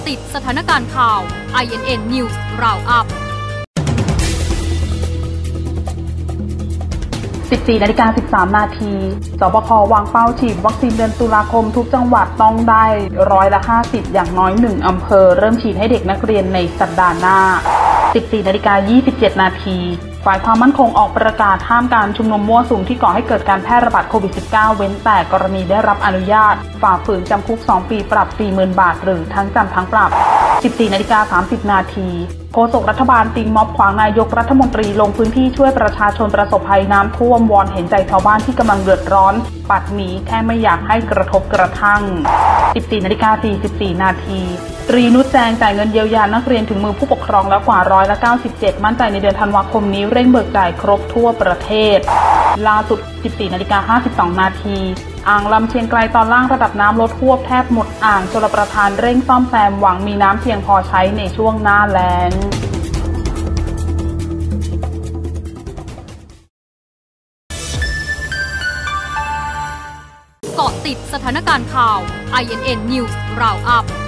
ติดสถานการณ์ข่าว INN News Roundup 14 นาฬิกา 13 นาที สบควางเป้าฉีดวัคซีนเดือนตุลาคมทุกจังหวัดต้องได้50%อย่างน้อย1อำเภอเริ่มฉีดให้เด็กนักเรียนในสัปดาห์หน้า 14 นาฬิกา 27 นาที ฝ่ายความมั่นคงออกประกาศห้ามการชุมนุมมั่วสุมที่ก่อให้เกิดการแพร่ระบาดโควิด -19 เว้นแต่กรณีได้รับอนุญาตฝ่าฝืนจำคุก2 ปีปรับ 40,000 บาทหรือทั้งจำทั้งปรับ 14 นาฬิกา 30 นาทีโฆษกรัฐบาลตีม็อบขวางนายกรัฐมนตรีลงพื้นที่ช่วยประชาชนประสบภัยน้ำท่วมวอนเห็นใจชาวบ้านที่กำลังเดือดร้อนปัดหนีแค่ไม่อยากให้กระทบกระทั่ง 14 นาฬิกา 44 นาทีตรีนุชแจงจ่ายเงินเยียวยานักเรียนถึงมือผู้ปกครองแล้วกว่า97%มั่นใจในเดือนธันวาคมนี้เร่งเบิกจ่ายครบทั่วประเทศล่าสุด 14 นาฬิกา 52 นาทีอ่างลำเชียงไกลตอนล่างระดับน้ำลดท่วมแทบหมดอ่างชลประทานเร่งซ่อมแซมหวังมีน้ำเพียงพอใช้ในช่วงหน้าแล้งเกาะติดสถานการณ์ข่าว INN News Roundup